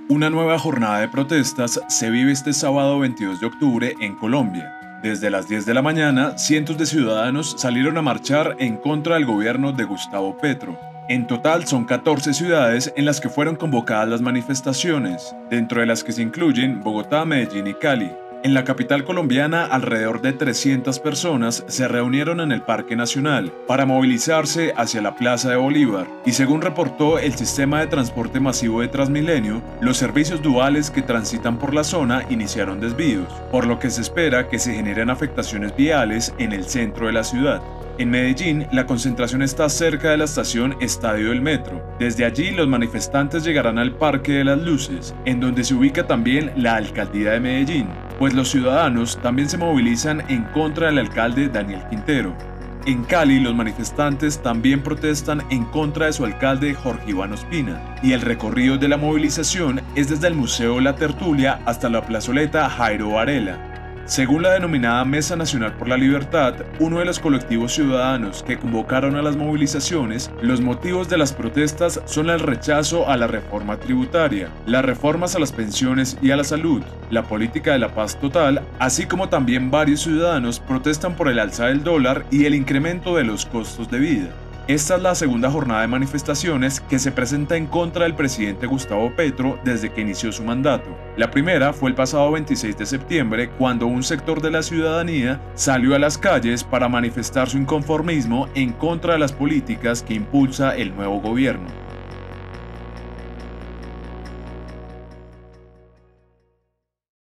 Una nueva jornada de protestas se vive este sábado 22 de octubre en Colombia. Desde las 10 de la mañana, cientos de ciudadanos salieron a marchar en contra del gobierno de Gustavo Petro. En total son 14 ciudades en las que fueron convocadas las manifestaciones, dentro de las que se incluyen Bogotá, Medellín y Cali. En la capital colombiana, alrededor de 300 personas se reunieron en el Parque Nacional para movilizarse hacia la Plaza de Bolívar, y según reportó el sistema de transporte masivo de Transmilenio, los servicios duales que transitan por la zona iniciaron desvíos, por lo que se espera que se generen afectaciones viales en el centro de la ciudad. En Medellín, la concentración está cerca de la estación Estadio del Metro. Desde allí, los manifestantes llegarán al Parque de las Luces, en donde se ubica también la Alcaldía de Medellín, pues los ciudadanos también se movilizan en contra del alcalde Daniel Quintero. En Cali, los manifestantes también protestan en contra de su alcalde Jorge Iván Ospina, y el recorrido de la movilización es desde el Museo La Tertulia hasta la plazoleta Jairo Varela. Según la denominada Mesa Nacional por la Libertad, uno de los colectivos ciudadanos que convocaron a las movilizaciones, los motivos de las protestas son el rechazo a la reforma tributaria, las reformas a las pensiones y a la salud, la política de la paz total, así como también varios ciudadanos protestan por el alza del dólar y el incremento de los costos de vida. Esta es la segunda jornada de manifestaciones que se presenta en contra del presidente Gustavo Petro desde que inició su mandato. La primera fue el pasado 26 de septiembre, cuando un sector de la ciudadanía salió a las calles para manifestar su inconformismo en contra de las políticas que impulsa el nuevo gobierno.